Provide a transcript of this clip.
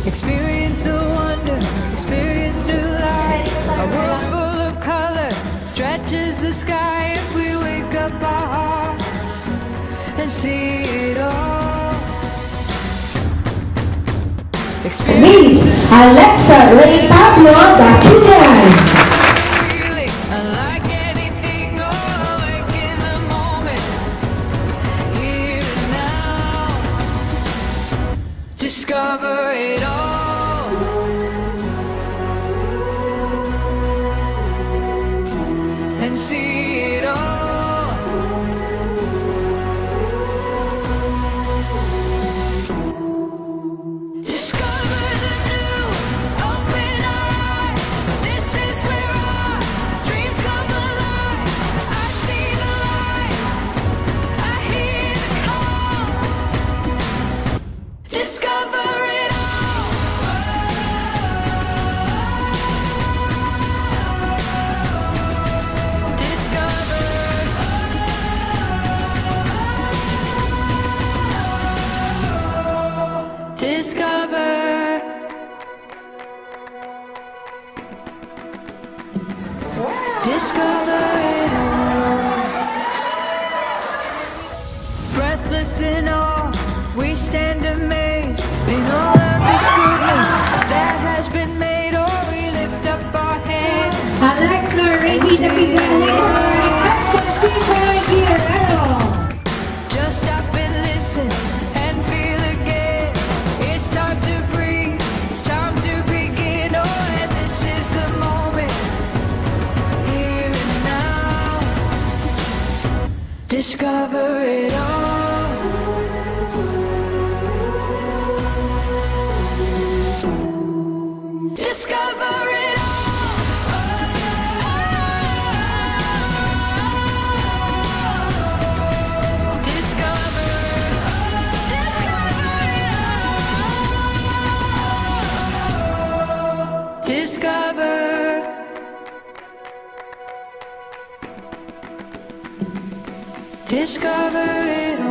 Experience the wonder, experience new life. A world full of color stretches the sky if we wake up our hearts and see it all. Miss Alexa Ray Pablo Dakidan. Feeling unlike anything, awake in the moment, here and now. Discover it all. And see it all. Discover the new, open our eyes. This is where our dreams come alive. I see the light, I hear the call. Discover it all. Discover. Discover it all. Breathless in awe, we stand amazed in all of this goodness that has been made. Or we lift up our hands. Alexa Ray Dakidan with her request for Guerrero. Just stop and listen and feel again. It's time to breathe, it's time to begin. Oh, and this is the moment, here and now. Discover it all. Discover it all. Discover. Discover. Discover it all.